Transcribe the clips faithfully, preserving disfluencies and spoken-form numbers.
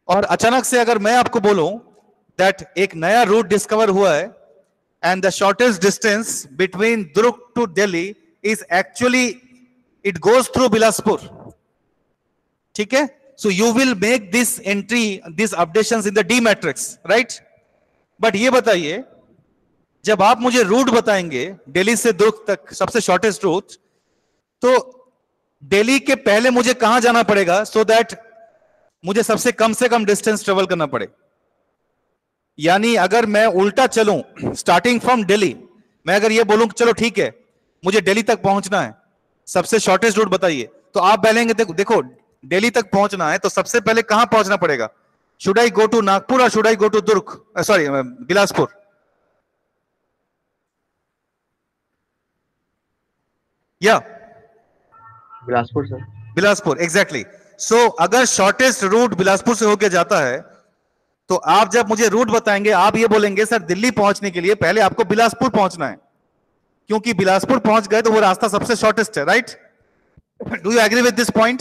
और अचानक से अगर मैं आपको बोलूं दैट एक नया रूट डिस्कवर हुआ है and the shortest distance between Durg to Delhi is actually it goes through Bilaspur, ठीक है? So you will make this entry, this updations in the D matrix, right? But ये बताइए, जब आप मुझे रूट बताएंगे दिल्ली से दुर्ग तक सबसे शॉर्टेस्ट रूट, तो दिल्ली के पहले मुझे कहां जाना पड़ेगा सो so दैट मुझे सबसे कम से कम डिस्टेंस ट्रेवल करना पड़े? यानी अगर मैं उल्टा चलूं, स्टार्टिंग फ्रॉम दिल्ली, मैं अगर ये बोलूं चलो ठीक है मुझे दिल्ली तक पहुंचना है, सबसे शॉर्टेस्ट रूट बताइए, तो आप बोलेंगे देखो देखो दिल्ली तक पहुंचना है तो सबसे पहले कहां पहुंचना पड़ेगा? Should I go to Nagpur और should I go to Durg, sorry Bilaspur? या Bilaspur sir. Bilaspur, exactly. So अगर शॉर्टेस्ट रूट बिलासपुर से होकर जाता है तो आप जब मुझे रूट बताएंगे आप ये बोलेंगे सर दिल्ली पहुंचने के लिए पहले आपको बिलासपुर पहुंचना है, क्योंकि बिलासपुर पहुंच गए तो वो रास्ता सबसे शॉर्टेस्ट है, right? Do you agree with this point?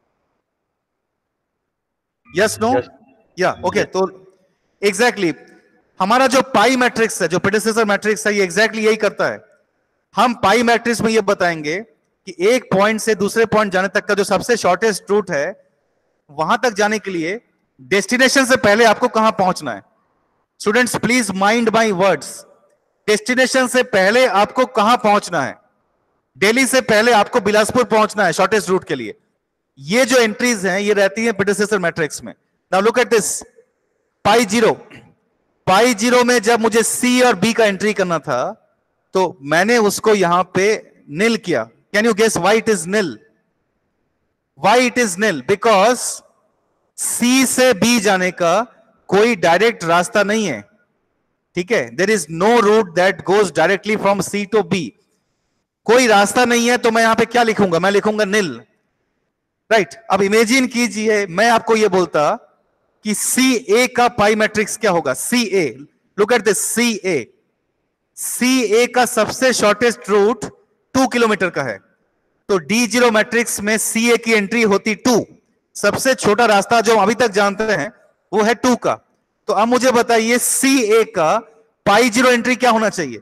Yes, no? Yeah, okay. तो एग्जैक्टली exactly, हमारा जो पाई मैट्रिक्स है, जो प्रेडिसेसर मैट्रिक्स है, ये एग्जैक्टली exactly यही करता है। हम पाई मैट्रिक्स में ये बताएंगे कि एक पॉइंट से दूसरे पॉइंट जाने तक का जो सबसे शॉर्टेस्ट रूट है, वहां तक जाने के लिए डेस्टिनेशन से पहले आपको कहां पहुंचना है। Students please mind my words, destination से पहले आपको कहां पहुंचना है? दिल्ली से पहले आपको बिलासपुर पहुंचना है शॉर्टेस्ट रूट के लिए। ये जो एंट्रीज हैं ये रहती है प्रेडिसेसर मैट्रिक्स में। Now look at this, pi zero, pi zero में जब मुझे सी और बी का एंट्री करना था तो मैंने उसको यहां पे निल किया। Can you guess why it is nil? Why it is nil? Because C से बी जाने का कोई डायरेक्ट रास्ता नहीं है, ठीक है? There is no route that goes directly from C to B. कोई रास्ता नहीं है तो मैं यहां पे क्या लिखूंगा? मैं लिखूंगा निल, राइट right? अब इमेजिन कीजिए मैं आपको यह बोलता कि सी ए का पाई मैट्रिक्स क्या होगा? C A, look at this, C A, C A का सबसे शॉर्टेस्ट रूट टू किलोमीटर का है, तो डी जीरो मैट्रिक्स में सी ए की एंट्री होती टू। सबसे छोटा रास्ता जो हम अभी तक जानते हैं वो है टू का। तो अब मुझे बताइए सी ए का पाई जीरो एंट्री क्या होना चाहिए?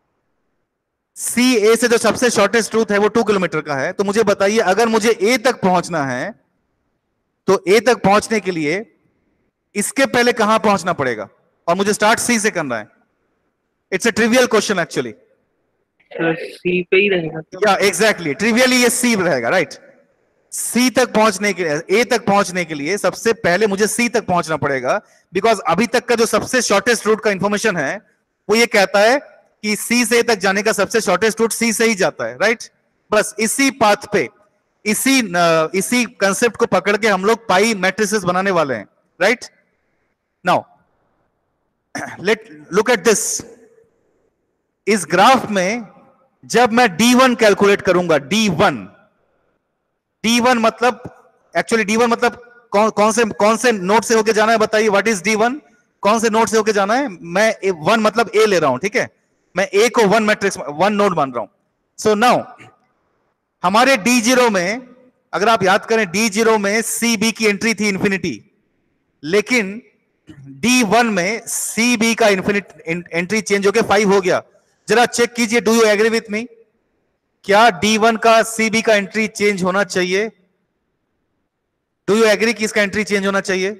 सी ए से जो सबसे शॉर्टेस्ट रूट है वो टू किलोमीटर का है, तो मुझे बताइए अगर मुझे ए तक पहुंचना है तो ए तक पहुंचने के लिए इसके पहले कहां पहुंचना पड़ेगा? और मुझे स्टार्ट सी से करना है। It's a trivial question actually. C पे ही रहेगा। या एग्जैक्टली, ट्रिवियली ये सी रहेगा, राइट? सी तक पहुंचने के लिए, ए तक पहुंचने के लिए सबसे पहले मुझे सी तक पहुंचना पड़ेगा, बिकॉज अभी तक का जो सबसे शॉर्टेस्ट रूट का इंफॉर्मेशन है वो ये कहता है कि सी से ए तक जाने का सबसे शॉर्टेस्ट रूट सी से ही जाता है, राइट? बस इसी पाथ पे, इसी इसी कंसेप्ट को पकड़ के हम लोग पाई मैट्रिसेस बनाने वाले हैं, right? Now let look at this. इस ग्राफ में जब मैं डी वन कैलकुलेट करूंगा, डी वन, डी वन मतलब एक्चुअली डी वन मतलब कौन कौन से कौन से नोड से होके जाना है? बताइए व्हाट इज डी वन? कौन से नोड से होके जाना है? मैं वन मतलब ए ले रहा हूं, ठीक है? मैं ए को वन मैट्रिक्स, वन नोड मान रहा हूं। सो नाउ हमारे डी जीरो में, अगर आप याद करें, डी जीरो में सी बी की एंट्री थी इंफिनिटी, लेकिन डी वन में सी बी का इंफिनिट एंट्री चेंज होकर फाइव हो गया। जरा चेक कीजिए, do you agree with me? क्या डी वन का सी बी का एंट्री चेंज होना चाहिए? डू यू एग्री कि इसका एंट्री चेंज होना चाहिए?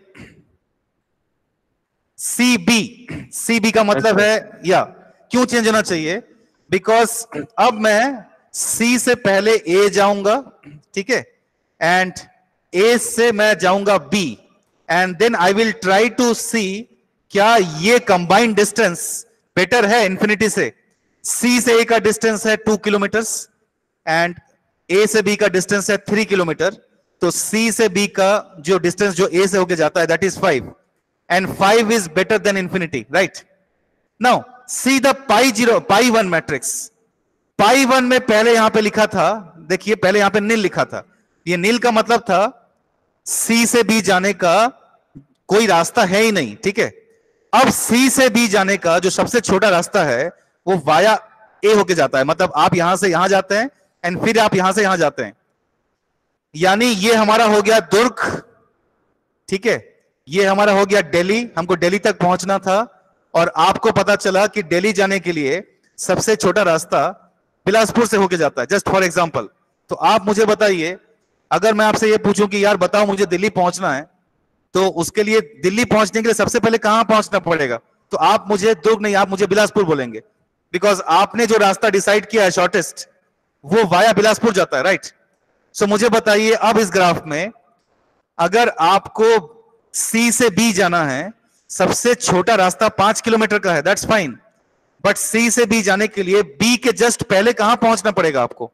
सी बी, सी बी का मतलब है, या क्यों चेंज होना चाहिए? बिकॉज अब मैं सी से पहले ए जाऊंगा, ठीक है, एंड ए से मैं जाऊंगा B, and then I will try to see क्या ये कंबाइंड डिस्टेंस बेटर है इंफिनिटी से। सी से ए का डिस्टेंस है टू किलोमीटर एंड ए से बी का डिस्टेंस है थ्री किलोमीटर, तो सी से बी का जो डिस्टेंस जो ए से होके जाता है that is five, and five is better than infinity, right? Now see the pi zero, pi one matrix. Pi one में पहले यहां पे लिखा था, देखिए पहले यहां पे नील लिखा था, ये नील का मतलब था सी से बी जाने का कोई रास्ता है ही नहीं, ठीक है? अब सी से बी जाने का जो सबसे छोटा रास्ता है वो वाया ए होके जाता है, मतलब आप यहां से यहां जाते हैं एंड फिर आप यहां से यहां जाते हैं, यानी ये हमारा हो गया दुर्ग, ठीक है? ये हमारा हो गया दिल्ली, हमको दिल्ली तक पहुंचना था और आपको पता चला कि दिल्ली जाने के लिए सबसे छोटा रास्ता बिलासपुर से होके जाता है, जस्ट फॉर एग्जांपल। तो आप मुझे बताइए, अगर मैं आपसे ये पूछूं कि यार बताओ मुझे दिल्ली पहुंचना है, तो उसके लिए दिल्ली पहुंचने के लिए सबसे पहले कहां पहुंचना पड़ेगा? तो आप मुझे दुर्ग नहीं, आप मुझे बिलासपुर बोलेंगे, बिकॉज आपने जो रास्ता डिसाइड किया है शॉर्टेस्ट, वो वाया बिलासपुर जाता है, राइट? सो मुझे बताइए अब इस ग्राफ में, अगर आपको सी से बी जाना है, सबसे छोटा रास्ता पांच किलोमीटर का है, दैट्स फाइन, बट सी से बी जाने के लिए बी के जस्ट पहले कहां पहुंचना पड़ेगा आपको?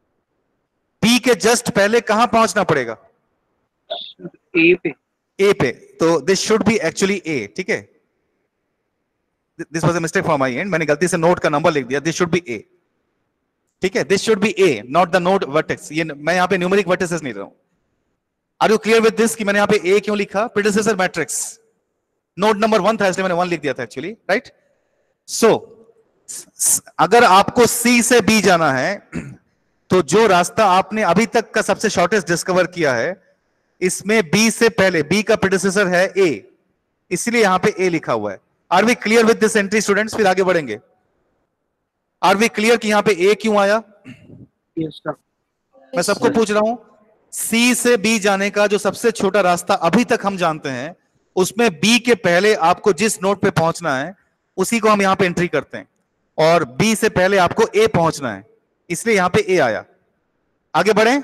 बी के जस्ट पहले कहां पहुंचना पड़ेगा? ए पे। ए पे। तो this should be actually A, ठीक है? This was a mistake from my end, मैंने गलती से नोट का नंबर लिख दिया, दिस शुड बी ए, ठीक है? This should be A, not the node vertex. ये मैं यहां पे न्यूमेरिक वर्टिसेस नहीं रहा हूं। Are you clear with this कि मैंने यहां पे ए क्यों लिखा? Predecessor matrix, node number one था इसलिए मैंने वन लिख दिया था एक्चुअली, राइट? सो अगर आपको सी से बी जाना है, तो जो रास्ता आपने अभी तक का सबसे शॉर्टेस्ट डिस्कवर किया है, इसमें बी से पहले, बी का प्रेडिसेसर है ए, इसलिए यहां पे ए लिखा हुआ है। Are we clear with this entry students? फिर आगे बढ़ेंगे। आर वी क्लियर कि यहां पे ए क्यों आया? Yes sir. मैं सबको पूछ रहा हूं, सी से बी जाने का जो सबसे छोटा रास्ता अभी तक हम जानते हैं, उसमें बी के पहले आपको जिस नोड पे पहुंचना है, उसी को हम यहां पे एंट्री करते हैं, और बी से पहले आपको ए पहुंचना है, इसलिए यहां पे ए आया। आगे बढ़ें?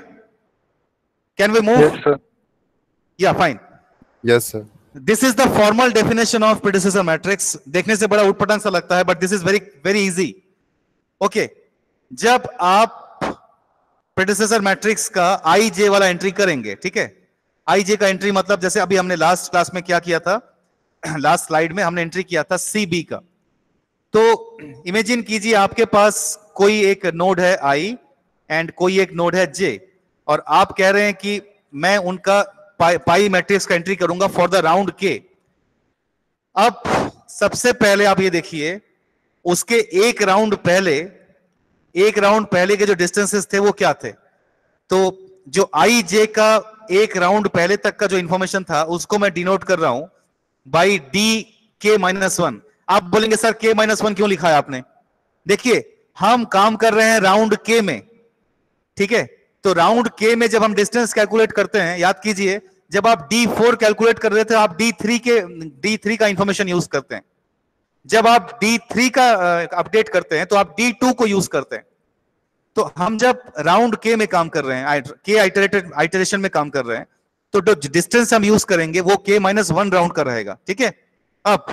Can we move? Yes sir. या fine. Yes sir. This is the formal definition of predecessor matrix. देखने से बड़ा उटपटांग सा लगता है, but this is very very easy. Okay, जब आप प्रेडिसेसर मैट्रिक्स का आई जे वाला एंट्री करेंगे, ठीक है? आई जे का एंट्री मतलब जैसे अभी हमने लास्ट क्लास में क्या किया था, लास्ट स्लाइड में हमने एंट्री किया था सी बी का। तो इमेजिन कीजिए आपके पास कोई एक नोड है आई एंड कोई एक नोड है जे, और आप कह रहे हैं कि मैं उनका पाई, पाई मैट्रिक्स का एंट्री करूंगा फॉर द राउंड के। अब सबसे पहले आप ये देखिए, उसके एक राउंड पहले, एक राउंड पहले के जो डिस्टेंसेस थे वो क्या थे? तो जो आई जे का एक राउंड पहले तक का जो इंफॉर्मेशन था, उसको मैं डिनोट कर रहा हूं by D K minus one. आप बोलेंगे सर के माइनस वन क्यों लिखा है आपने? देखिए, हम काम कर रहे हैं राउंड के में, ठीक है? तो राउंड के में जब हम डिस्टेंस कैलकुलेट करते हैं, याद कीजिए जब आप डी फोर कैलकुलेट कर रहे थे, आप डी थ्री के डी थ्री का इंफॉर्मेशन यूज करते हैं। जब आप डी थ्री का अपडेट करते हैं तो आप डी टू को यूज करते हैं। तो हम जब राउंड के में काम कर रहे हैं, के आइटरेटेड आइटरेशन में काम कर रहे हैं, तो जो डिस्टेंस हम यूज करेंगे वो के माइनस वन राउंड का रहेगा, ठीक है? अब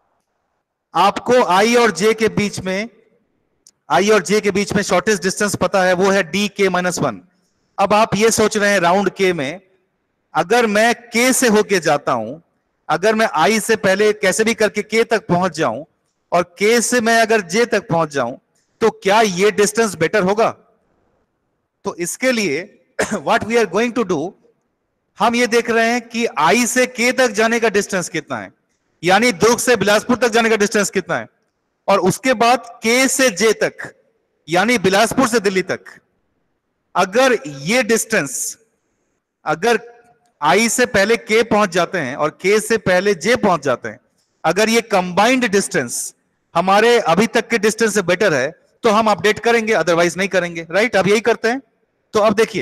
आपको आई और जे के बीच में, आई और जे के बीच में शॉर्टेस्ट डिस्टेंस पता है, वो है डी के माइनस वन। अब आप ये सोच रहे हैं राउंड के में, अगर मैं के से होके जाता हूं, अगर मैं आई से पहले कैसे भी करके के तक पहुंच जाऊं, और के से मैं अगर जे तक पहुंच जाऊं, तो क्या ये डिस्टेंस बेटर होगा? तो इसके लिए what we are going to do, हम ये देख रहे हैं कि आई से के तक जाने का डिस्टेंस कितना है, यानी दुर्ग से बिलासपुर तक जाने का डिस्टेंस कितना है, और उसके बाद के से जे तक, यानी बिलासपुर से दिल्ली तक। अगर ये डिस्टेंस, अगर आई से पहले के पहुंच जाते हैं और के से पहले जे पहुंच जाते हैं, अगर ये कंबाइंड डिस्टेंस हमारे अभी तक के डिस्टेंस से बेटर है, तो हम अपडेट करेंगे, अदरवाइज नहीं करेंगे, राइट? अब यही करते हैं। तो अब देखिए,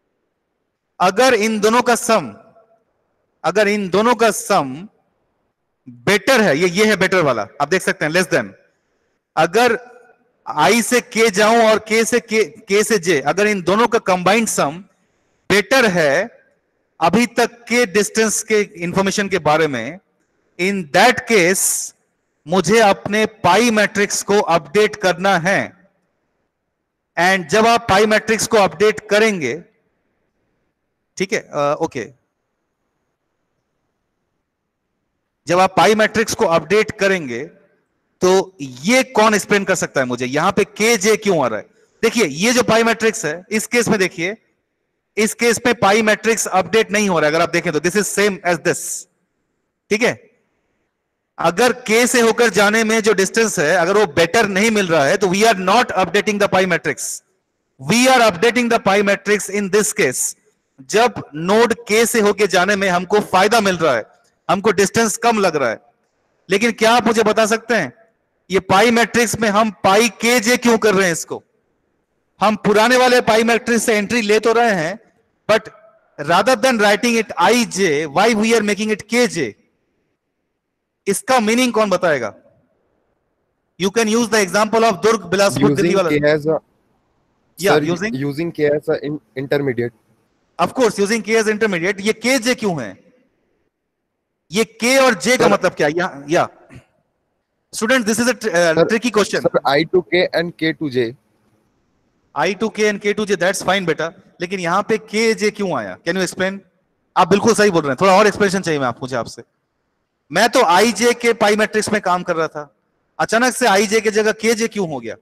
अगर इन दोनों का सम, अगर इन दोनों का सम बेटर है, ये ये है बेटर वाला, आप देख सकते हैं, लेस देन, अगर आई से के जाऊं और के से के, के से जे, अगर इन दोनों का कंबाइंड सम बेटर है अभी तक के डिस्टेंस के इंफॉर्मेशन के बारे में, इन दैट केस मुझे अपने पाई मैट्रिक्स को अपडेट करना है। एंड जब आप पाई मैट्रिक्स को अपडेट करेंगे, ठीक है, ओके, जब आप पाई मैट्रिक्स को अपडेट करेंगे, तो ये कौन एक्सप्लेन कर सकता है मुझे, यहां पे के जे क्यों आ रहा है? देखिए, ये जो पाई मैट्रिक्स है, इस केस में देखिए, इस केस में पाई मैट्रिक्स अपडेट नहीं हो रहा है। अगर आप देखें तो this is same as this, ठीक है? अगर के से होकर जाने में जो डिस्टेंस है, अगर वो बेटर नहीं मिल रहा है, तो we are not updating the pi matrix, we are updating the pi matrix in this case जब नोड के से होकर जाने में हमको फायदा मिल रहा है। हमको डिस्टेंस कम लग रहा है। लेकिन क्या आप मुझे बता सकते हैं ये पाई मैट्रिक्स में हम पाई के जे क्यों कर रहे हैं? इसको हम पुराने वाले पाई मैट्रिक्स से एंट्री ले तो रहे हैं, but rather than writing it I J, why we are making it K J? इसका मीनिंग कौन बताएगा? You can use the example of Durg Bilaspur Delhi Using वाला। K as a Yeah, sir, using using K as a in, intermediate. of course using K as intermediate। ये K J क्यों है? ये K और J का Sir- मतलब क्या? या या student, this is a tricky question. Sir, I to K and K to J. I to K and K to J, that's fine बेटा, लेकिन यहाँ पे K J क्यों आया? Can you explain? आप बिल्कुल सही बोल रहे हैं, थोड़ा और एक्सप्लेनेशन चाहिए मैं आप मुझे आपसे। मैं तो आई जे के पाई मैट्रिक्स में काम कर रहा था, अचानक से आई जे की जगह के जे क्यों हो गया?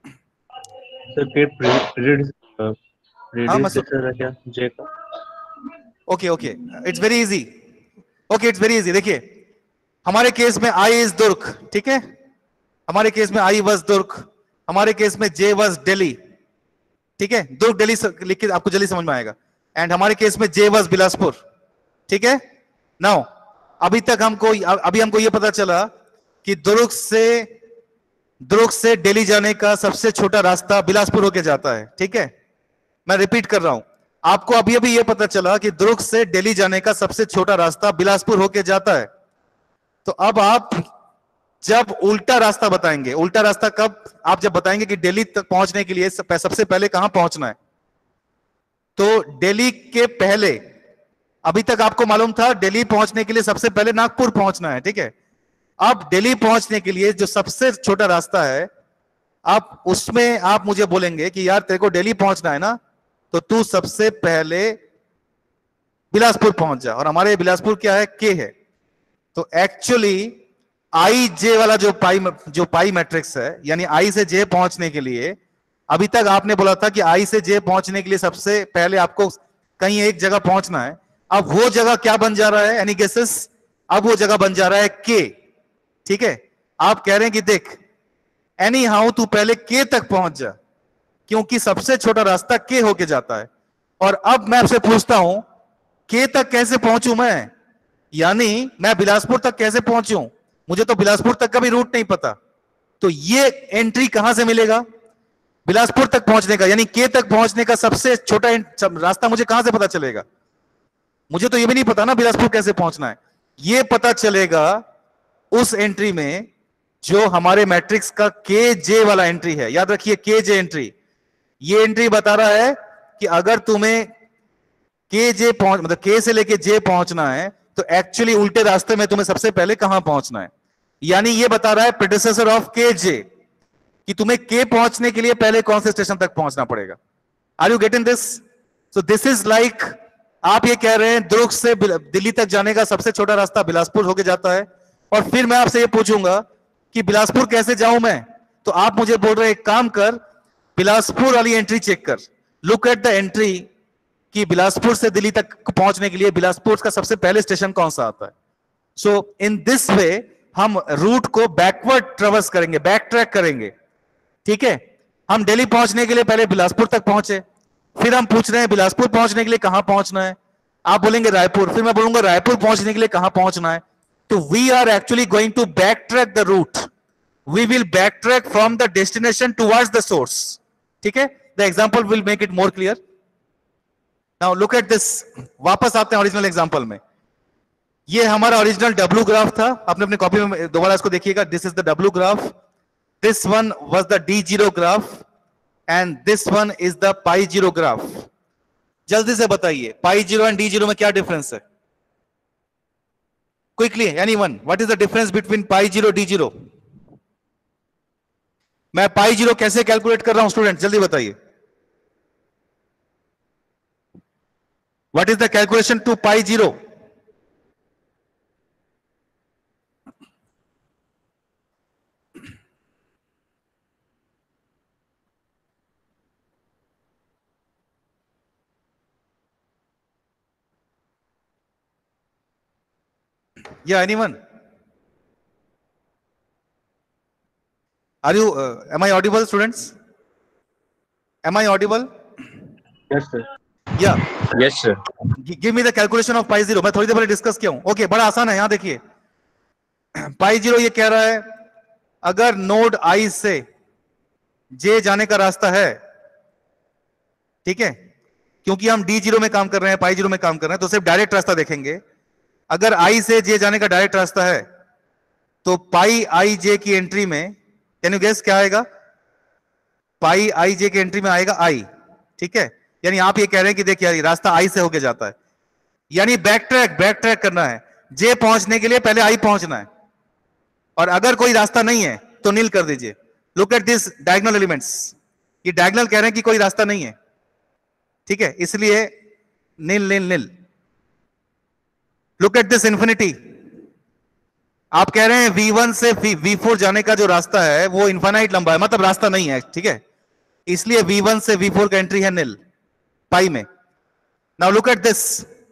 सर के प्रीडिस हाँ, मैं प्रीडिसेसर है क्या जे का? Okay okay, it's very easy. Okay, it's very easy. देखिए, हमारे केस में आई इज दुर्ग, ठीक है, हमारे केस में आई वाज दुर्ग, हमारे केस में जे वाज दिल्ली, ठीक है, दुर्ग दिल्ली लिख के आपको जल्दी समझ में आएगा। एंड हमारे केस में जे वाज बिलासपुर, ठीक है। नाउ अभी तक हमको अभी हमको यह पता चला कि दुर्ग से दुर्ग से दिल्ली जाने का सबसे छोटा रास्ता बिलासपुर होके जाता है, ठीक है। मैं रिपीट कर रहा हूं, आपको अभी अभी यह पता चला कि दुर्ग से दिल्ली जाने का सबसे छोटा रास्ता बिलासपुर होके जाता है। तो अब आप जब उल्टा रास्ता बताएंगे, उल्टा रास्ता कब? आप जब बताएंगे कि दिल्ली तक पहुंचने के लिए सबसे पहले कहां पहुंचना है, तो दिल्ली के पहले, अभी तक आपको मालूम था दिल्ली पहुंचने के लिए सबसे पहले नागपुर पहुंचना है, ठीक है। अब दिल्ली पहुंचने के लिए जो सबसे छोटा रास्ता है, आप उसमें आप मुझे बोलेंगे कि यार तेरे को दिल्ली पहुंचना है ना, तो तू सबसे पहले बिलासपुर पहुंच जा। और हमारे बिलासपुर क्या है? के है। तो एक्चुअली आई जे वाला जो पाई जो पाई मैट्रिक्स है, यानी आई से जे पहुंचने के लिए, अभी तक आपने बोला था कि आई से जे पहुंचने के लिए सबसे पहले आपको कहीं एक जगह पहुंचना है। अब वो जगह क्या बन जा रहा है? Any guesses? अब वो जगह बन जा रहा है के, ठीक है। आप कह रहे हैं कि देख एनी हाउ तू पहले के तक पहुंच जा, क्योंकि सबसे छोटा रास्ता के होके जाता है। और अब मैं आपसे पूछता हूं, के तक कैसे पहुंचूं मैं? यानी मैं बिलासपुर तक कैसे पहुंचूं? मुझे तो बिलासपुर तक का भी रूट नहीं पता। तो ये एंट्री कहां से मिलेगा? बिलासपुर तक पहुंचने का, यानी के तक पहुंचने का सबसे छोटा रास्ता मुझे कहां से पता चलेगा? मुझे तो ये भी नहीं पता ना बिलासपुर कैसे पहुंचना है। ये पता चलेगा उस एंट्री में जो हमारे मैट्रिक्स का के जे वाला एंट्री है। याद रखिए, के जे एंट्री, ये एंट्री बता रहा है कि अगर तुम्हें के जे पहुंच मतलब के से लेके जे पहुंचना है, तो एक्चुअली उल्टे रास्ते में तुम्हें सबसे पहले कहां पहुंचना है। यानी ये बता रहा है प्रेडिसेसर ऑफ के जे कि तुम्हें के पहुंचने के लिए पहले कौन से स्टेशन तक पहुंचना पड़ेगा। Are you getting this? So this is like, आप ये कह रहे हैं दुर्ग से दिल्ली तक जाने का सबसे छोटा रास्ता बिलासपुर होके जाता है, और फिर मैं आपसे ये पूछूंगा कि बिलासपुर कैसे जाऊं मैं, तो आप मुझे बोल रहे हैं एक काम कर, बिलासपुर वाली एंट्री चेक कर, लुक एट द एंट्री कि बिलासपुर से दिल्ली तक पहुंचने के लिए बिलासपुर का सबसे पहले स्टेशन कौन सा आता है। सो इन दिस वे हम रूट को बैकवर्ड ट्रेवर्स करेंगे, बैक ट्रैक करेंगे, ठीक है। हम दिल्ली पहुंचने के लिए पहले बिलासपुर तक पहुंचे, फिर हम पूछ रहे हैं बिलासपुर पहुंचने के लिए कहां पहुंचना है, आप बोलेंगे रायपुर, फिर मैं बोलूंगा रायपुर पहुंचने के लिए कहां पहुंचना है। तो we are actually going to back track the route, we will back track from the destination towards the source, ठीक है। The example will make it more clear. Now look at this, वापस आते हैं ओरिजिनल एग्जाम्पल में। ये हमारा original W graph था, आपने अपनी कॉपी में दोबारा इसको देखिएगा। This is the W graph, this one was the D zero graph and this one is the pi zero graph. जल्दी से बताइए pi zero and D zero में क्या डिफरेंस है? Quickly anyone, what is the difference between pi zero D zero? मैं pi zero कैसे calculate कर रहा हूं स्टूडेंट, जल्दी बताइए। What is the calculation to pi zero? Yeah, anyone? Are you, uh, am I audible, students? Am I audible? Yes, sir. या Yes, sir. Give me the calculation of pi zero. मैं थोड़ी देर पहले discuss किया हूं। Okay, बड़ा आसान है। यहां देखिए, पाई जीरो ये कह रहा है अगर नोड आई से जे जाने का रास्ता है, ठीक है, क्योंकि हम डी जीरो में काम कर रहे हैं, पाई जीरो में काम कर रहे हैं, तो सिर्फ डायरेक्ट रास्ता देखेंगे। अगर आई से जे जाने का डायरेक्ट रास्ता है तो पाई आई जे की एंट्री में, कैन यू गेस क्या आएगा? पाई आई जे की एंट्री में आएगा आई, ठीक है। यानी आप ये कह रहे हैं कि देखिए यार रास्ता आई से होके जाता है, यानी बैक ट्रैक बैक ट्रैक करना है। जे पहुंचने के लिए पहले आई पहुंचना है, और अगर कोई रास्ता नहीं है तो नील कर दीजिए। Look at this diagonal elements, ये डायगोनल कह रहे हैं कि कोई रास्ता नहीं है, ठीक है, इसलिए nil nil nil. Look at this infinity, आप कह रहे हैं वी वन से वी फोर जाने का जो रास्ता है वो इनफाइनाइट लंबा है, मतलब रास्ता नहीं है, ठीक है, इसलिए वी वन से वी फोर का एंट्री है नील पाई में। नाउ लुक एट दिस,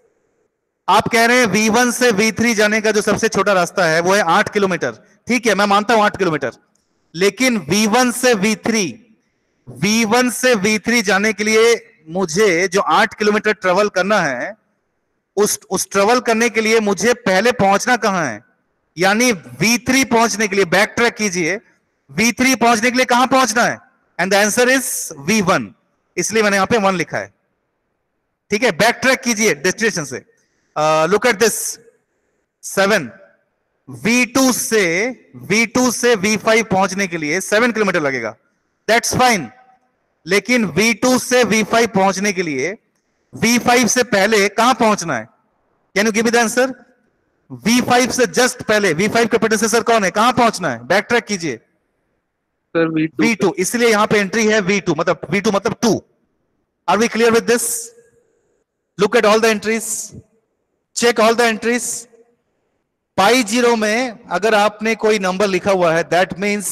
आप कह रहे हैं वी वन से वी थ्री जाने का जो सबसे छोटा रास्ता है वो है आठ किलोमीटर, ठीक है, मैं मानता हूं आठ किलोमीटर, लेकिन वी वन से वी थ्री वी वन से वी थ्री जाने के लिए मुझे जो आठ किलोमीटर ट्रेवल करना है, उस उस ट्रेवल करने के लिए मुझे पहले पहुंचना कहां है? यानी वी थ्री पहुंचने के लिए बैक ट्रैक कीजिए, वी थ्री पहुंचने के लिए कहां पहुंचना है? And the answer is V one, इसलिए मैंने यहां पे वन लिखा है, ठीक है। बैक ट्रैक कीजिए डेस्टिनेशन से। Look at this seven, V two से वी टू से वी फाइव पहुंचने के लिए सेवन किलोमीटर लगेगा, दैट्स फाइन, लेकिन वी टू से वी फाइव पहुंचने के लिए वी फाइव से पहले कहां पहुंचना है? Can you give me the answer? V five से जस्ट पहले, वी फाइव का प्रेडिसेसर कौन है, कहां पहुंचना है? बैक ट्रैक कीजिए। Sir V two. V two, इसलिए यहां पे एंट्री है वी टू, मतलब वी टू मतलब two. Are we clear with this? Look at all the entries, check all the entries. Pi zero में अगर आपने कोई नंबर लिखा हुआ है, दैट मींस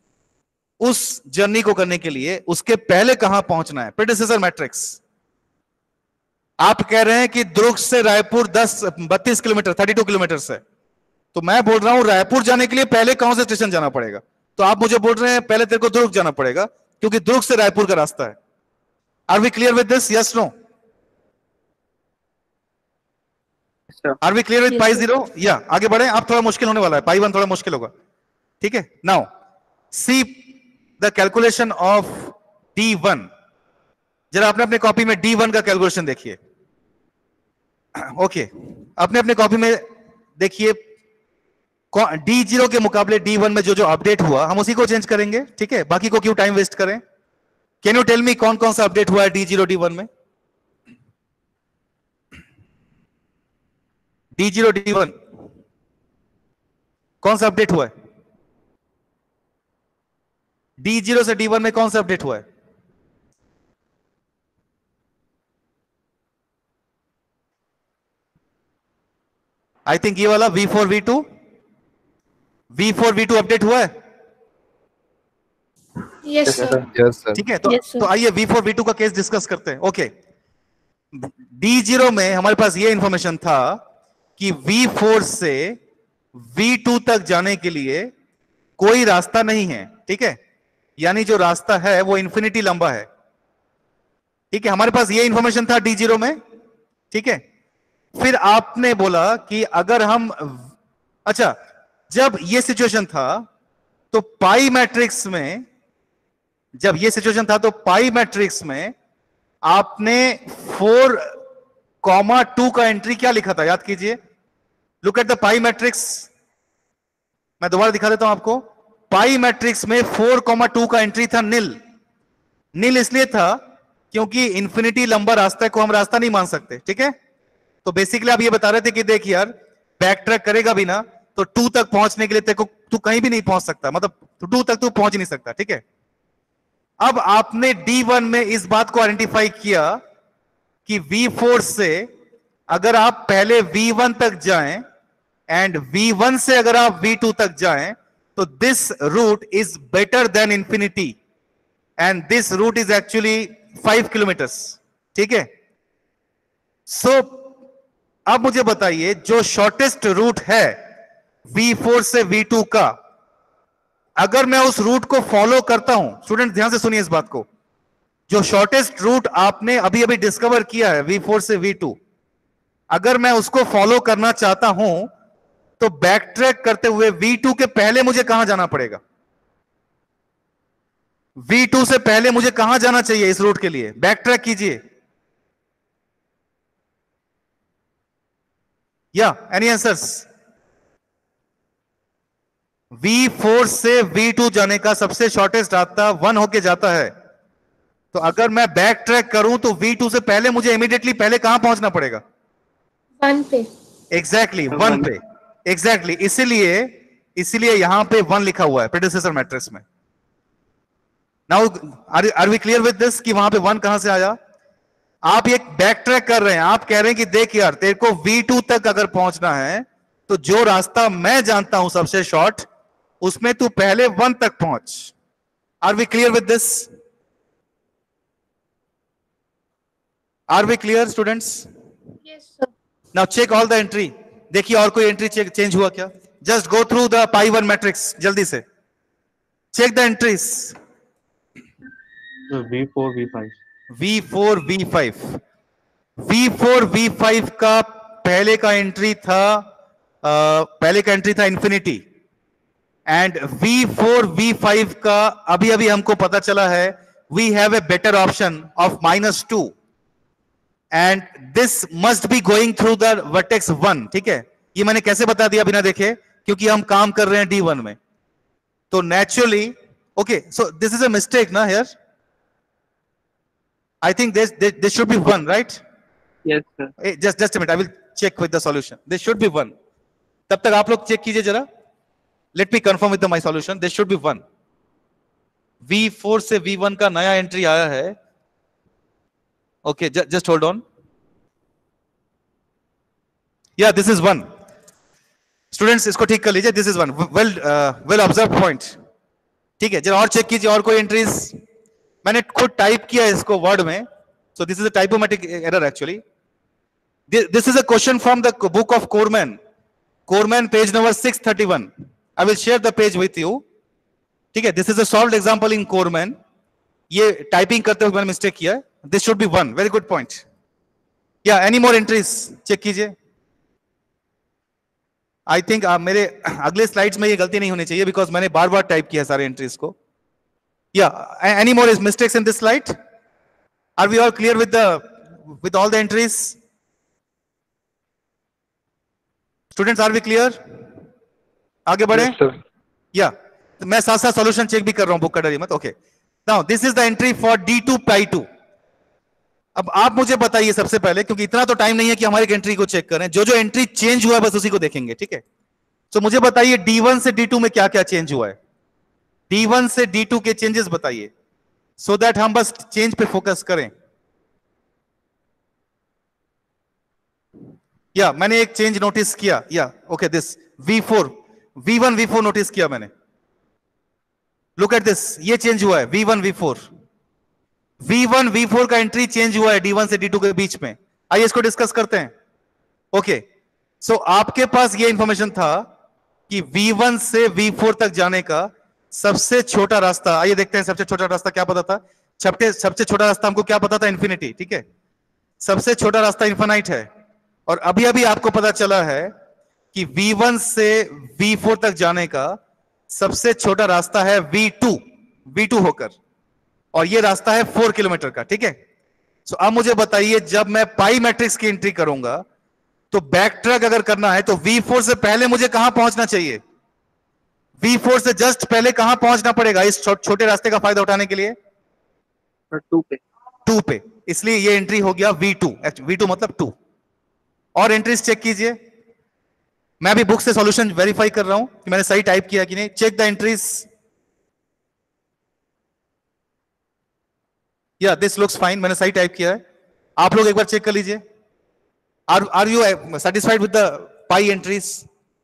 उस जर्नी को करने के लिए उसके पहले कहां पहुंचना है, प्रेडिसेसर मैट्रिक्स। आप कह रहे हैं कि दुर्ग से रायपुर दस बत्तीस किलोमीटर बत्तीस किलोमीटर से, तो मैं बोल रहा हूं रायपुर जाने के लिए पहले कौन से स्टेशन जाना पड़ेगा? तो आप मुझे बोल रहे हैं पहले तेरे को दुर्ग जाना पड़ेगा, क्योंकि दुर्ग से रायपुर का रास्ता है। Are we clear with this? Yes no? Are we clear with pi zero? या आगे बढ़े, आप थोड़ा मुश्किल होने वाला है, पाई वन थोड़ा मुश्किल होगा, ठीक है। Now see the calculation of D one. जरा आपने अपने कॉपी में डी वन का कैलकुलेशन देखिए। ओके, अपने अपने कॉपी में देखिए, डी जीरो के मुकाबले डी वन में जो जो अपडेट हुआ हम उसी को चेंज करेंगे, ठीक है, बाकी को क्यों टाइम वेस्ट करें। कैन यू टेल मी कौन कौन सा अपडेट हुआ है डी जीरो डी वन में? डी जीरो डी वन कौन सा अपडेट हुआ है? डी जीरो से डी वन में कौन सा अपडेट हुआ है? आई थिंक ये वाला V four V two V four V two update हुआ है, यस सर। Yes, sir. ठीक है। तो Yes, sir. तो आइए वी फोर वी टू का केस डिस्कस करते हैं। ओके, डी जीरो में हमारे पास ये इंफॉर्मेशन था कि वी फोर से वी टू तक जाने के लिए कोई रास्ता नहीं है, ठीक है, यानी जो रास्ता है वो इंफिनिटी लंबा है, ठीक है, हमारे पास ये इंफॉर्मेशन था डी जीरो में, ठीक है। फिर आपने बोला कि अगर हम, अच्छा, जब ये सिचुएशन था तो पाई मैट्रिक्स में, जब ये सिचुएशन था तो पाई मैट्रिक्स में आपने फोर कॉमा टू का एंट्री क्या लिखा था, याद कीजिए। Look at the pi matrix, मैं दोबारा दिखा देता हूं आपको। पाई मैट्रिक्स में फोर कॉमा टू का एंट्री था नील। नील इसलिए था क्योंकि इंफिनिटी लंबा रास्ता को हम रास्ता नहीं मान सकते, ठीक है। तो बेसिकली आप ये बता रहे थे कि देख यार बैक ट्रैक करेगा भी ना तो टू तक पहुंचने के लिए तेरे को, तू कहीं भी नहीं पहुंच सकता, मतलब टू तक तू पहुंच नहीं सकता, ठीक है। अब आपने डी वन में इस बात को आइडेंटिफाई किया कि वी फोर से अगर आप पहले वी वन तक जाएं एंड वी वन से अगर आप वी टू तक जाएं तो this route is better than infinity and this route is actually five kilometres, ठीक है। सो so, अब मुझे बताइए जो शॉर्टेस्ट रूट है वी फोर से वी टू का, अगर मैं उस रूट को फॉलो करता हूं, स्टूडेंट ध्यान से सुनिए इस बात को, जो शॉर्टेस्ट रूट आपने अभी अभी डिस्कवर किया है वी फोर से वी टू, अगर मैं उसको फॉलो करना चाहता हूं तो बैक ट्रैक करते हुए वी टू के पहले मुझे कहां जाना पड़ेगा? वी टू से पहले मुझे कहां जाना चाहिए इस रूट के लिए? बैक ट्रैक कीजिए। या एनी आंसर्स? वी फोर से वी टू जाने का सबसे शॉर्टेस्ट रास्ता वन होके जाता है। तो अगर मैं बैक ट्रैक करूं तो वी टू से पहले मुझे इमीडिएटली पहले कहां पहुंचना पड़ेगा? वन पे। एग्जैक्टली exactly, वन पे। एग्जैक्टली exactly, इसीलिए इसीलिए यहां पे वन लिखा हुआ है प्रेडिसेसर मैट्रिक्स में। Now are we clear with this कि वहां पे वन कहां से आया? आप एक बैक ट्रैक कर रहे हैं, आप कह रहे हैं कि देख यार तेरे को वी टू तक अगर पहुंचना है तो जो रास्ता मैं जानता हूं सबसे शॉर्ट, उसमें तू पहले वन तक पहुंच। Are we clear with this? Are we clear students? Yes sir. Now check all the entry. देखिए और कोई एंट्री चेंज हुआ क्या? Just go through the pi one matrix जल्दी से, check the entries. So V four V five. V four V five V four V five का पहले का एंट्री था आ, पहले का एंट्री था infinity, and V four V five का अभी अभी हमको पता चला है we have a better option of minus two, and this must be going through the vertex one. ठीक है, ये मैंने कैसे बता दिया बिना देखे? क्योंकि हम काम कर रहे हैं डी वन में, तो naturally okay, so this is a mistake ना here. I think this, this this should be one, right? Yes, sir. Hey, just just a minute, I will check with the solution. This should be one. तब तक आप लोग check कीजिए जरा. Let me confirm with the my solution. This should be one. V four से V one का नया entry आया है. Okay, just just hold on. Yeah, this is one. Students, इसको ठीक कर लीजिए. This is one. Well uh, well observed point. ठीक है, जरा और चेक कीजिए और कोई एंट्रीज. मैंने खुद टाइप किया है इसको वर्ड में, so this is a typographic error actually. This is a question from the book of Cormen. Cormen page number six thirty one. I will share the page with you. ठीक है, this is a solved example in Cormen. ये typing करते हुए मैंने mistake किया है. This should be one. Very good point. Yeah any more entries check कीजिए. I think मेरे अगले स्लाइड्स में ये गलती नहीं होनी चाहिए बिकॉज मैंने बार बार टाइप किया सारे एंट्रीज को. Yeah, any more mistakes in this slide? Are we all clear with the with all the entries? Students, are we clear? आगे बढ़े? Yes, sir. Yeah, तो मैं साथ साथ सॉल्यूशन चेक भी कर रहा हूं, बुक का डरिए मत. Okay, now this is the entry for D two pi two. अब आप मुझे बताइए सबसे पहले, क्योंकि इतना तो टाइम नहीं है कि हमारे एक एंट्री को चेक करें. जो जो एंट्री चेंज हुआ है बस उसी को देखेंगे. ठीक है, तो so, मुझे बताइए डी वन से डी टू में क्या क्या चेंज हुआ है. डी वन से डी टू के चेंजेस बताइए, सो दैट हम बस चेंज पे फोकस करें. या मैंने एक चेंज नोटिस किया. Yeah okay, this V four V one V four notice किया मैंने. लुक एट दिस, ये चेंज हुआ है V one V four. V one V four का एंट्री चेंज हुआ है डी वन से डी टू के बीच में. आइए इसको डिस्कस करते हैं. ओके, सो आपके पास ये इंफॉर्मेशन था कि वी वन से वी फोर तक जाने का सबसे छोटा रास्ता, आइए देखते हैं सबसे छोटा रास्ता क्या पता था. सबसे सबसे छोटा रास्ता हमको क्या पता था? इंफिनिटी. ठीक है, सबसे छोटा रास्ता इन्फिनाइट है. और अभी अभी आपको पता चला है कि वी वन से वी फोर तक जाने का सबसे छोटा रास्ता है वी टू वी टू होकर, और ये रास्ता है फोर किलोमीटर का. ठीक है, सो अब मुझे बताइए जब मैं पाई मैट्रिक्स की एंट्री करूंगा तो बैक ट्रैक अगर करना है तो वी फोर से पहले मुझे कहां पहुंचना चाहिए? वी फोर से जस्ट पहले कहां पहुंचना पड़ेगा इस छो, छोटे रास्ते का फायदा उठाने के लिए? टू पे. टू पे. इसलिए ये एंट्री हो गया वी टू. वी टू मतलब टू. और एंट्रीज चेक कीजिए. मैं भी बुक से सॉल्यूशन वेरीफाई कर रहा हूं कि मैंने सही टाइप किया कि नहीं. Check the entries. Yeah this looks fine, मैंने सही टाइप किया है. आप लोग एक बार चेक कर लीजिए. Are are you satisfied with the pi entries?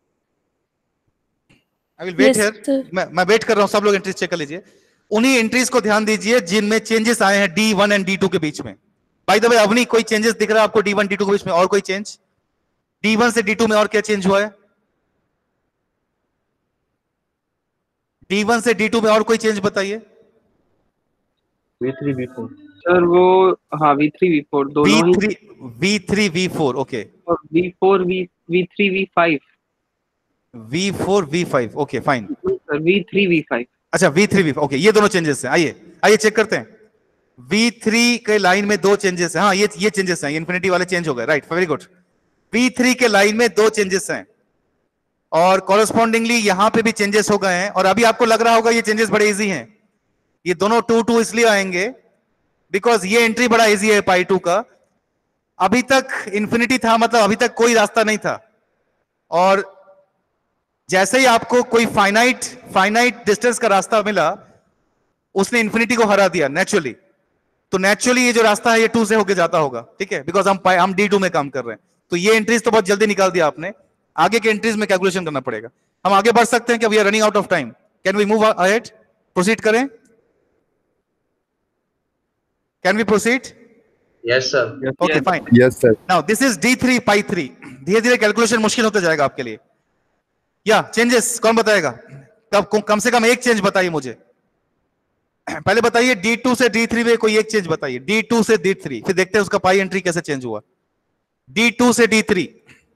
I will wait here. मैं मैं वेट कर रहा हूं, सब लोग एंट्रीज चेक कर लीजिए. उन्हीं एंट्रीज को ध्यान दीजिए जिनमें चेंजेस आए हैं D one and D two के बीच में. बाय द वे, अवनी कोई चेंजेस दिख रहा है आपको डी वन डी टू के बीच में? और कोई चेंज डी वन से डी टू में? और क्या चेंज हुआ है डी वन से डी टू में? और कोई चेंज बताइए. V three V four. Sir वो हाँ वी थ्री वी फोर दोनों वी ही, three V three V four okay, और V four V V three V five V four V five okay fine. Sir V three V five. अच्छा V three V okay, ये दोनों changes हैं। आइए आइए check करते हैं। वी थ्री के लाइन में दो चेंजेस हैं, हाँ ये ये चेंजेस हैं, इन्फिनिटी वाले चेंज हो गए, right very good. V three के लाइन में दो चेंजेस हैं और कॉरेस्पॉन्डिंगली यहां पे भी चेंजेस हो गए हैं। और अभी आपको लग रहा होगा ये चेंजेस बड़े इजी हैं, ये दोनों टू टू इसलिए आएंगे बिकॉज ये एंट्री बड़ा इजी है पाई टू का। अभी तक इंफिनिटी था, मतलब अभी तक कोई रास्ता नहीं था, और जैसे ही आपको कोई फाइनाइट फाइनाइट डिस्टेंस का रास्ता मिला उसने इंफिनिटी को हरा दिया नेचुरली। तो नेचुरली ये जो रास्ता है ये टू से होके जाता होगा, ठीक है, बिकॉज हम हम डी टू में काम कर रहे हैं। तो ये एंट्रीज तो बहुत जल्दी निकाल दिया आपने, आगे के एंट्रीज में कैलकुलेशन करना पड़ेगा। हम आगे बढ़ सकते हैं कि we are running out of time, can we move ahead, proceed करें, can we proceed? Yes, sir. Okay fine. Yes, sir. Now this is D three pi three. धीरे धीरे कैलकुलेशन मुश्किल होता जाएगा आपके लिए। या चेंजेस कौन बताएगा? कब कम से कम एक चेंज बताइए मुझे, पहले बताइए डी टू से डी थ्री में कोई एक चेंज बताइए, डी टू से डी थ्री, फिर देखते हैं उसका पाई एंट्री कैसे चेंज हुआ। डी टू से D three,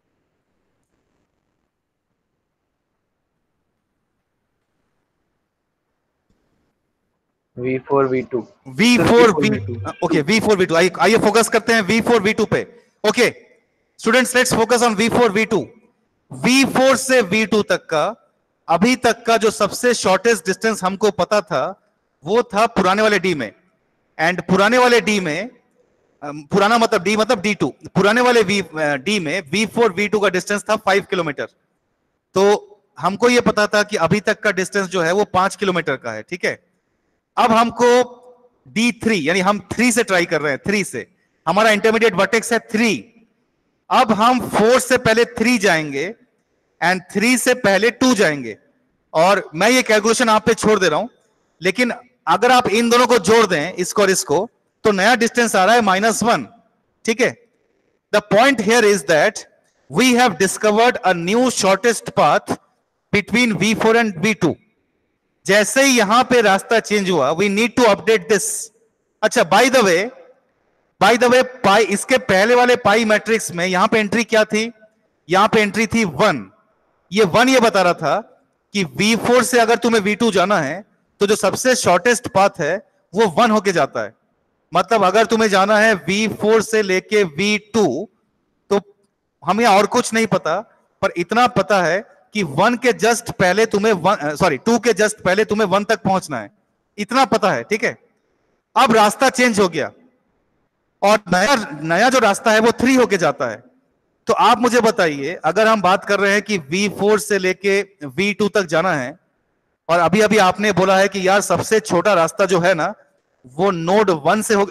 V four V two. V four V okay V four V two. आइए फोकस करते हैं वी फोर वी टू पे। Okay students let's focus on V four V two. V four से V two तक का अभी तक का जो सबसे शॉर्टेस्ट डिस्टेंस हमको पता था वो था पुराने वाले डी में, एंड पुराने वाले डी में अम, पुराना मतलब डी मतलब डी टू, पुराने वाले वी डी में वी फोर वी टू का डिस्टेंस था फाइव किलोमीटर। तो हमको ये पता था कि अभी तक का डिस्टेंस जो है वो पांच किलोमीटर का है, ठीक है। अब हमको डी थ्री यानी हम थ्री से ट्राई कर रहे हैं, थ्री से हमारा इंटरमीडिएट वर्टेक्स है थ्री। अब हम फोर से पहले थ्री जाएंगे एंड थ्री से पहले टू जाएंगे, और मैं ये कैलकुलेशन आप पे छोड़ दे रहा हूं, लेकिन अगर आप इन दोनों को जोड़ दें, इसको और इसको, तो नया डिस्टेंस आ रहा है माइनस वन, ठीक है। The point here is that we have discovered a new shortest path between V four and V two. जैसे ही यहां पे रास्ता चेंज हुआ, we need to update this. अच्छा by the way by the way pi, इसके पहले वाले पाई मैट्रिक्स में यहां पे एंट्री क्या थी? यहां पे एंट्री थी वन। ये वन ये बता रहा था कि वी फोर से अगर तुम्हें वी टू जाना है तो जो सबसे शॉर्टेस्ट पाथ है वो वन होके जाता है। मतलब अगर तुम्हें जाना है वी फोर से लेके वी टू, तो हमें और कुछ नहीं पता, पर इतना पता है कि वन के जस्ट पहले तुम्हें वन सॉरी टू के जस्ट पहले तुम्हें वन तक पहुंचना है, इतना पता है, ठीक है। अब रास्ता चेंज हो गया और नया नया जो रास्ता है वो थ्री होके जाता है। तो आप मुझे बताइए, अगर हम बात कर रहे हैं कि वी फोर से लेके वी टू तक जाना है, और अभी अभी आपने बोला है कि यार सबसे छोटा रास्ता जो है ना वो नोड वन से हो,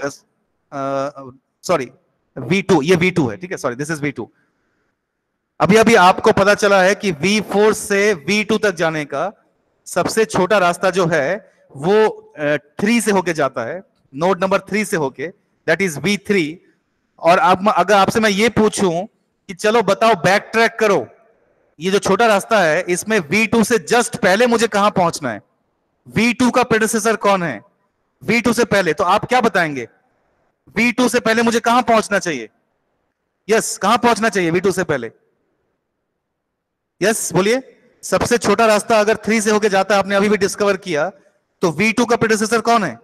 सॉरी वी टू, ये वी टू है, ठीक है, sorry this is V two. अभी अभी आपको पता चला है कि वी फोर से वी टू तक जाने का सबसे छोटा रास्ता जो है वो थ्री से होके जाता है, नोड नंबर थ्री से होके, दैट इज वी थ्री। और अब अगर आपसे मैं ये पूछूं कि चलो बताओ, बैक ट्रैक करो, ये जो छोटा रास्ता है इसमें वी टू से जस्ट पहले मुझे कहां पहुंचना है, वी टू का प्रेडिसेसर कौन है वी टू से पहले, तो आप क्या बताएंगे? वी टू से पहले मुझे कहां पहुंचना चाहिए? यस, कहां पहुंचना चाहिए वी टू से पहले? यस बोलिए। सबसे छोटा रास्ता अगर थ्री से होके जाता है, आपने अभी भी डिस्कवर किया, तो वी टू का प्रेडिसेसर कौन है?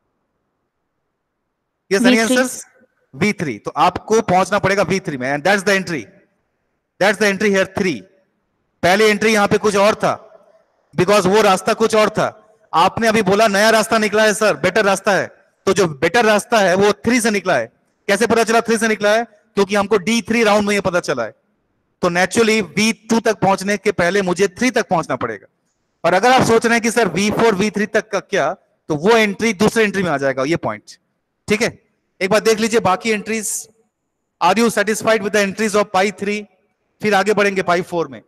Yes, any answers? V three. तो आपको पहुंचना पड़ेगा वी थ्री में, and that's the entry, that's the entry here three. पहले एंट्री यहां पे कुछ और था, बिकॉज वो रास्ता कुछ और था। आपने अभी बोला नया रास्ता निकला है सर, बेटर रास्ता है, तो जो बेटर रास्ता है वो थ्री से निकला है। कैसे पता चला थ्री से निकला है? क्योंकि हमको डी थ्री राउंड में ये पता चला है। तो नेचुरली वी टू तक पहुंचने के पहले मुझे थ्री तक पहुंचना पड़ेगा। और अगर आप सोच रहे हैं कि sir V four V three तक का क्या, तो वो एंट्री दूसरे एंट्री में आ जाएगा, ये पॉइंट, ठीक है। एक बार देख लीजिए बाकी entries. Are you satisfied with the entries of pi three? फिर आगे बढ़ेंगे पाई फोर में।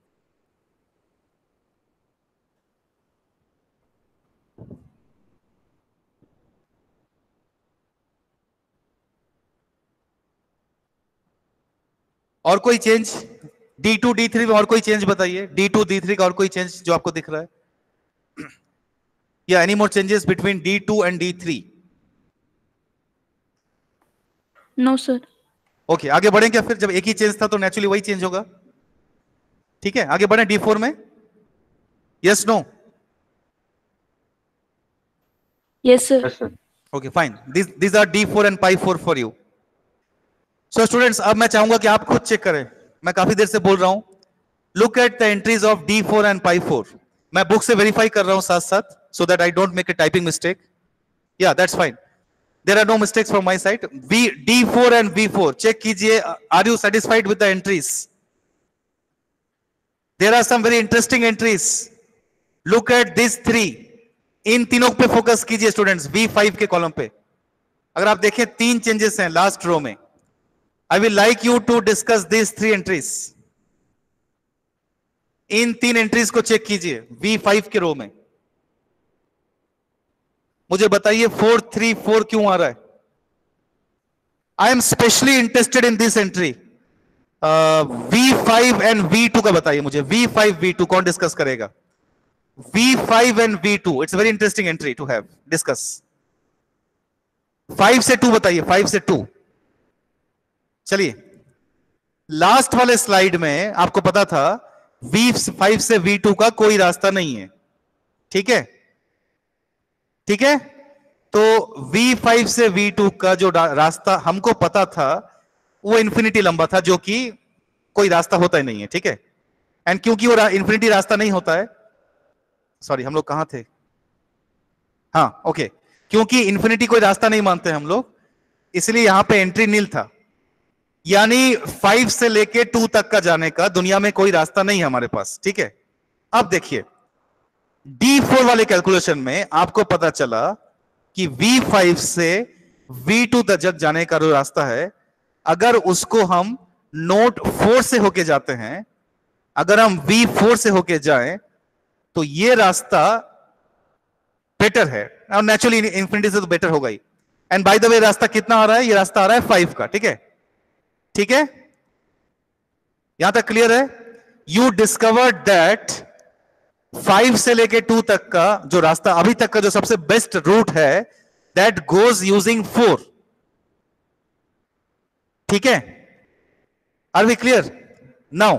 और कोई change D two D three में? और कोई चेंज बताइए, डी टू डी थ्री का और कोई चेंज जो आपको दिख रहा है? Yeah any more changes between D two and D three? No sir. Okay, आगे बढ़ें क्या? फिर जब एक ही चेंज था तो नेचुरली वही चेंज होगा। ठीक है, आगे बढ़े डी फोर में। Yes no? Yes sir. Yes, sir. Okay fine, this this are D four and pi four for you. So students, अब मैं चाहूंगा कि आप खुद चेक करें, मैं काफी देर से बोल रहा हूं। Look at the entries of D four and pi four. मैं बुक से वेरीफाई कर रहा हूं साथ साथ, so that I don't make a typing mistake. Yeah that's fine, there are no mistakes from my side. V D four and V four check कीजिए, are you satisfied with the entries? There are some very interesting entries. Look at this three, इन तीनों पे focus कीजिए students, V five के column पे। अगर आप देखें तीन चेंजेस हैं लास्ट रो में। I will like you to discuss this three entries. इन तीन एंट्रीज को चेक कीजिए वी फाइव के रो में। मुझे बताइए फोर थ्री फोर क्यों आ रहा है? I am specially interested in this entry. V five and V two का बताइए मुझे। वी फाइव वी टू कौन डिस्कस करेगा? V five and V two, it's very interesting entry to have discuss. Five से टू बताइए, five से two. चलिए, last वाले स्लाइड में आपको पता था वी फाइव से वी टू का कोई रास्ता नहीं है। ठीक है, ठीक है। तो वी फाइव से वी टू का जो रास्ता हमको पता था वो इंफिनिटी लंबा था, जो कि कोई रास्ता होता ही नहीं है। ठीक है, एंड क्योंकि वो इंफिनिटी रास्ता नहीं होता है, सॉरी हम लोग कहां थे? हाँ ओके, क्योंकि इंफिनिटी कोई रास्ता नहीं मानते हम लोग, इसलिए यहां पे एंट्री नील था। यानी फाइव से लेके टू तक का जाने का दुनिया में कोई रास्ता नहीं है हमारे पास। ठीक है, अब देखिए डी फोर वाले कैलकुलेशन में आपको पता चला कि वी फाइव से वी टू तक जाने का जो रास्ता है, अगर उसको हम नोट फोर से होके जाते हैं, अगर हम वी फोर से होके जाएं तो ये रास्ता बेटर है, और नेचुरली इंफिनिटी से तो बेटर होगा ही। एंड बाय द वे रास्ता कितना आ रहा है? ये रास्ता आ रहा है फाइव का। ठीक है, ठीक है, यहां तक क्लियर है? यू डिस्कवर्ड दैट फाइव से लेके टू तक का जो रास्ता अभी तक का जो सबसे बेस्ट रूट है, दैट गोज यूजिंग फोर। ठीक है, आर वी क्लियर नाउ?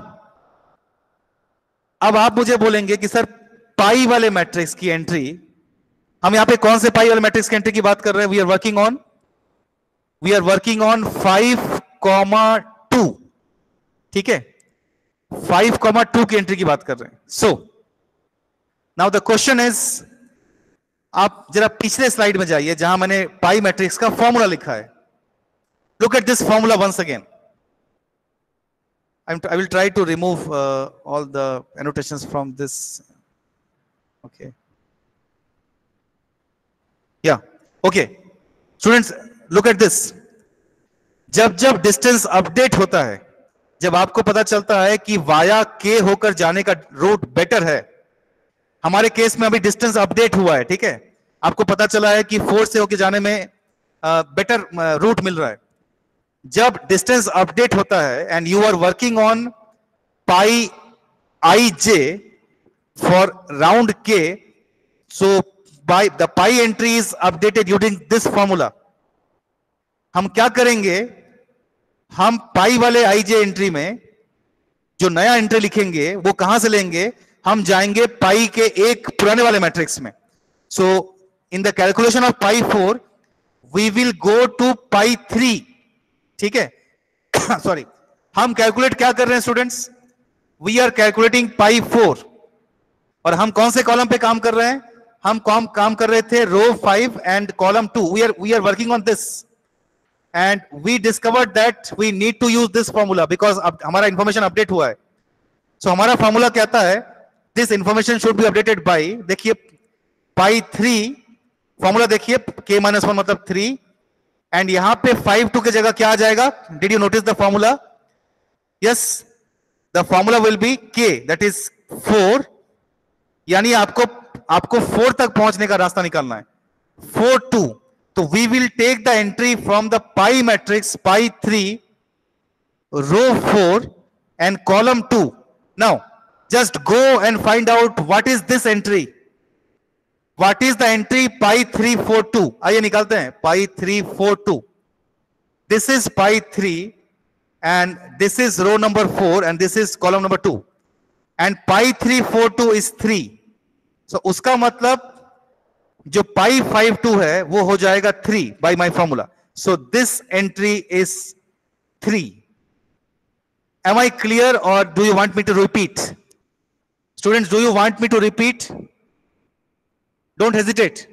अब आप मुझे बोलेंगे कि सर पाई वाले मैट्रिक्स की एंट्री, हम यहां पे कौन से पाई वाले मैट्रिक्स की एंट्री की बात कर रहे हैं? We are working on we are working on five comma two. ठीक है, फाइव कॉमा टू की एंट्री की बात कर रहे हैं। So now the question is, आप जरा पिछले स्लाइड में जाइए जहां मैंने पाई मैट्रिक्स का फॉर्मूला लिखा है। Look at this formula once again. I'm, I will try to remove uh, all the annotations from this. Okay. Yeah. Okay. Students, look at this. जब जब डिस्टेंस अपडेट होता है, जब आपको पता चलता है कि वाया के होकर जाने का रूट बेटर है, हमारे केस में अभी डिस्टेंस अपडेट हुआ है। ठीक है, आपको पता चला है कि फोर से होकर जाने में बेटर रूट मिल रहा है। जब डिस्टेंस अपडेट होता है and you are working on pi I J for round K, so by the pi entry is updated using this formula. हम क्या करेंगे? हम पाई वाले आई जे एंट्री में जो नया एंट्री लिखेंगे वो कहां से लेंगे? हम जाएंगे पाई के एक पुराने वाले मैट्रिक्स में। So in the calculation of pi four we will go to pi three. ठीक है, सॉरी, हम कैलकुलेट क्या कर रहे हैं students? We are calculating pi four. और हम कौन से कॉलम पे काम कर रहे हैं? हम कॉम काम कर रहे थे row five and column two. We are we are working on this and we discovered that we need to use this formula because अब हमारा इंफॉर्मेशन अपडेट हुआ है। सो so, हमारा फॉर्मूला कहता है this information should be updated by, देखिए pi three, formula देखिए K minus one मतलब थ्री, एंड यहां पे फाइव टू की जगह क्या आ जाएगा? Did you notice the formula? Yes, the formula will be K, that is four. यानी आपको आपको फोर तक पहुंचने का रास्ता निकालना है, फोर टू। तो we will take the entry from the pi matrix pi three, row four and column two. Now just go and find out what is this entry. What is the entry pi three four two? आइए निकालते हैं pi three four two. this is pi three and this is row number four and this is column number two and pi three four two is three. So उसका मतलब जो pi five two है वो हो जाएगा three by my formula. So this entry is three. Am I clear or do you want me to repeat? Students, do you want me to repeat? Don't hesitate.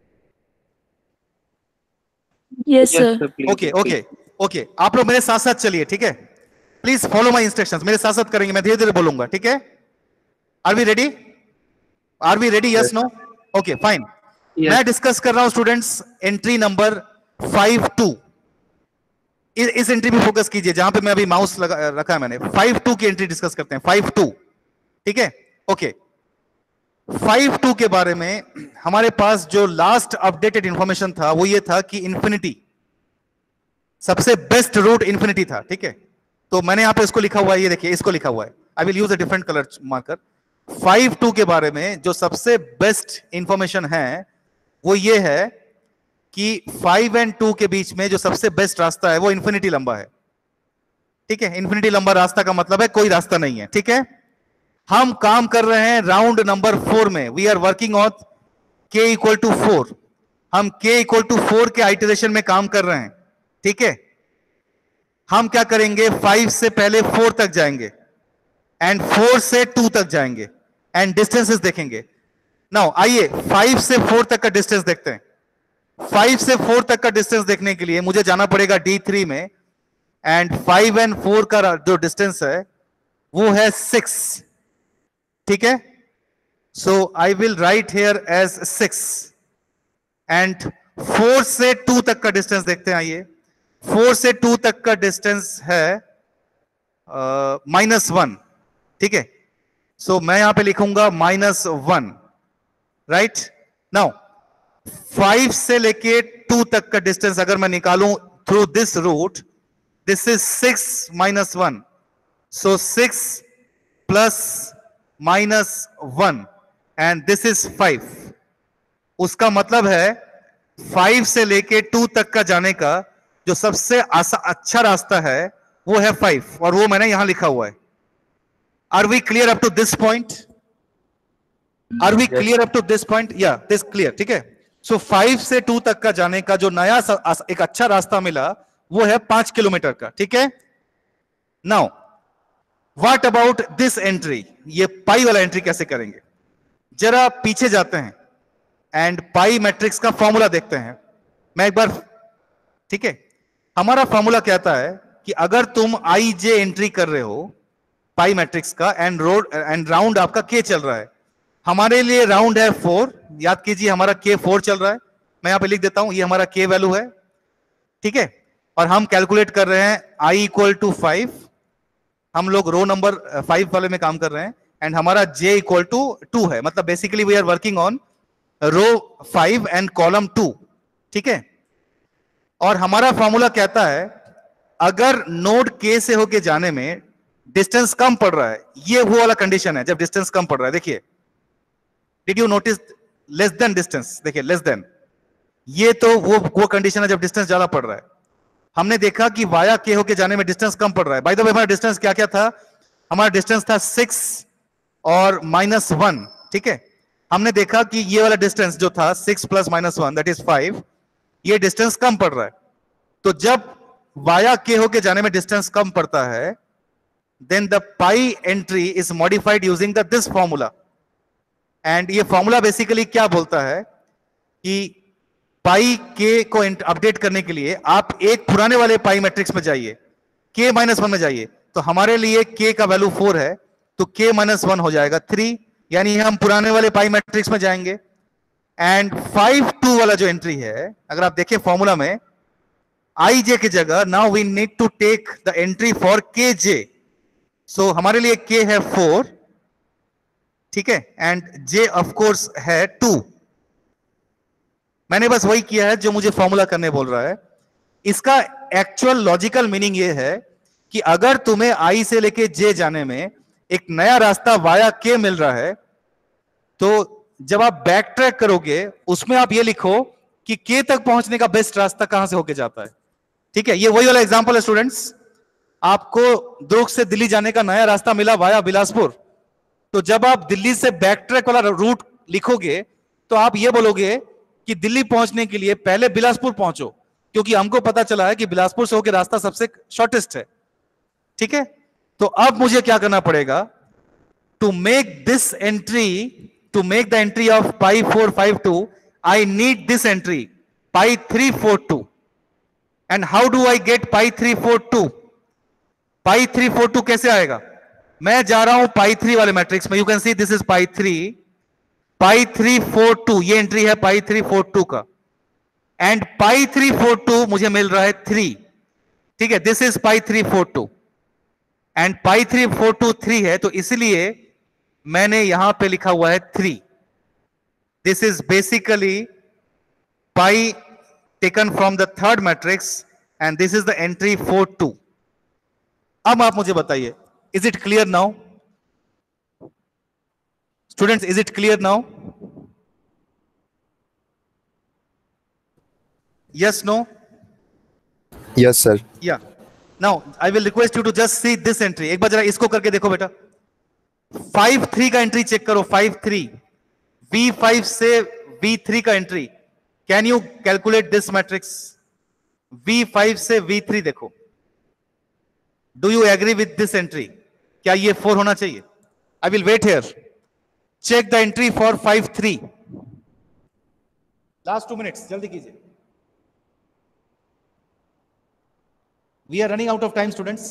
Yes, Yes, sir. sir. Please. Okay okay okay आप लोग मेरे साथ साथ चलिए, ठीक है? Please follow my instructions, मेरे साथ साथ करेंगे, मैं धीरे धीरे बोलूंगा, ठीक है? Are we ready? Are we ready? Yes no? Okay fine. Yes. मैं डिस्कस कर रहा हूं students entry number five two. इस एंट्री पे फोकस कीजिए जहां पे मैं अभी माउस लगा रखा है मैंने. फाइव टू की एंट्री डिस्कस करते हैं. फाइव टू, ठीक है? ओके. फाइव टू के बारे में हमारे पास जो लास्ट अपडेटेड इंफॉर्मेशन था वो ये था कि इंफिनिटी सबसे बेस्ट रूट इंफिनिटी था, ठीक है? तो मैंने यहां पे इसको लिखा हुआ है, ये देखिए इसको लिखा हुआ है. I will use a different colour marker. Five two के बारे में जो सबसे बेस्ट इंफॉर्मेशन है वो ये है कि फाइव एंड टू के बीच में जो सबसे बेस्ट रास्ता है वो इंफिनिटी लंबा है, ठीक है? इंफिनिटी लंबा रास्ता का मतलब है कोई रास्ता नहीं है, ठीक है? हम काम कर रहे हैं राउंड नंबर फोर में. We are working on K equal to four. हम के इक्वल टू फोर के आइटरेशन में काम कर रहे हैं, ठीक है? हम क्या करेंगे, फाइव से पहले फोर तक जाएंगे एंड फोर से टू तक जाएंगे एंड डिस्टेंसेस देखेंगे. नाउ आइए फाइव से फोर तक का डिस्टेंस देखते हैं. फाइव से फोर तक का डिस्टेंस देखने के लिए मुझे जाना पड़ेगा डी थ्री में एंड फाइव एंड फोर का जो डिस्टेंस है वो है सिक्स, ठीक है? So I will write here as six and four से टू तक का डिस्टेंस देखते हैं. आइए फोर से टू तक का डिस्टेंस है माइनस वन, ठीक है? सो मैं यहां पे लिखूंगा minus one, right? Now five से लेके टू तक का डिस्टेंस अगर मैं निकालूं through this route, this is six minus one. So six plus minus one and this is five. उसका मतलब है फाइव से लेके टू तक का जाने का जो सबसे अच्छा रास्ता है वो है फाइव और वो मैंने यहां लिखा हुआ है. Are we clear up to this point? Are we clear up to this point? या दिस क्लियर, ठीक है? सो फाइव से टू तक का जाने का जो नया एक अच्छा रास्ता मिला वो है पांच किलोमीटर का, ठीक है? Now what about this entry? ये पाई वाला एंट्री कैसे करेंगे? जरा पीछे जाते हैं एंड पाई मैट्रिक्स का फॉर्मूला देखते हैं. मैं एक बार, ठीक है? हमारा फॉर्मूला कहता है कि अगर तुम आई जे एंट्री कर रहे हो पाई मैट्रिक्स का एंड रोड एंड राउंड आपका के चल रहा है, हमारे लिए राउंड है फोर. याद कीजिए हमारा के फोर चल रहा है. मैं यहां पे लिख देता हूं, ये हमारा के वैल्यू है, ठीक है? और हम कैलकुलेट कर रहे हैं आई इक्वल टू फाइव. हम लोग रो नंबर फाइव वाले में काम कर रहे हैं एंड हमारा जे इक्वल टू टू है. मतलब basically we are working on row five and column two, ठीक है? और हमारा फॉर्मूला कहता है अगर नोड के से होके जाने में डिस्टेंस कम पड़ रहा है, ये वो वाला कंडीशन है जब डिस्टेंस कम पड़ रहा है. देखिए, did you notice less than distance? देखिए लेस देन, ये तो वो वो कंडीशन है जब डिस्टेंस ज्यादा पड़ रहा है. हमने देखा कि वाया के होके जाने में डिस्टेंस कम पड़ रहा है. बाय द वे हमारा डिस्टेंस क्या क्या था? हमारा डिस्टेंस था सिक्स और माइनस वन, ठीक है? हमने देखा कि ये वाला डिस्टेंस जो था six plus minus one that is five, ये डिस्टेंस कम पड़ रहा है. तो जब वाया के होके जाने में डिस्टेंस कम पड़ता है then the pi entry is modified using the this formula. and ये फॉर्मूला बेसिकली क्या बोलता है कि पाई के को अपडेट करने के लिए आप एक पुराने वाले पाई मैट्रिक्स में जाइए, के माइनस वन में जाइए. तो हमारे लिए के का वैल्यू फोर है तो के माइनस वन हो जाएगा थ्री, यानी हम पुराने वाले पाई मैट्रिक्स में जाएंगे. एंड फाइव टू वाला जो एंट्री है, अगर आप देखें फॉर्मूला में आई जे की जगह now we need to take the entry for K J. सो हमारे लिए के है फोर, ठीक है? एंड जे ऑफ कोर्स है टू. मैंने बस वही किया है जो मुझे फॉर्मूला करने बोल रहा है. इसका एक्चुअल लॉजिकल मीनिंग ये है कि अगर तुम्हें आई से लेके जे जाने में एक नया रास्ता वाया के मिल रहा है तो जब आप बैक ट्रैक करोगे उसमें आप ये लिखो कि के तक पहुंचने का बेस्ट रास्ता कहां से होके जाता है. ठीक है, ये वही वाला एग्जांपल है स्टूडेंट्स। आपको दुर्ग से दिल्ली जाने का नया रास्ता मिला वाया बिलासपुर, तो जब आप दिल्ली से बैक ट्रैक वाला रूट लिखोगे तो आप ये बोलोगे कि दिल्ली पहुंचने के लिए पहले बिलासपुर पहुंचो, क्योंकि हमको पता चला है कि बिलासपुर से होकर रास्ता सबसे शॉर्टेस्ट है। ठीक है, तो अब मुझे क्या करना पड़ेगा? To make this entry, to make the entry of pi four five two, I need this entry pi three four two. And how do I get pi three four two? Pi three four two कैसे आएगा? मैं जा रहा हूं pi three वाले matrix में, you can see this is pi three, pi three four two, ये entry है पाई थ्री फोर टू का, and pi three four two मुझे मिल रहा है थ्री। ठीक है, this is pi three four two and pi three four two three है, तो इसलिए मैंने यहां पे लिखा हुआ है three. This is basically pi taken from the third matrix and this is the entry four two. अब आप मुझे बताइए, is it clear now students? Is it clear now? Yes, no? Yes, sir. या now I will request you to just see this entry. एक बार जरा इसको करके देखो बेटा, फाइव थ्री का एंट्री चेक करो, फाइव थ्री, वी फाइव से वी थ्री का entry. Can you calculate this matrix? V five से वी थ्री देखो, do you agree with this entry? क्या ये फोर होना चाहिए? I will wait here, check the entry for five three. Last two minutes, जल्दी कीजिए, we are running out of time students.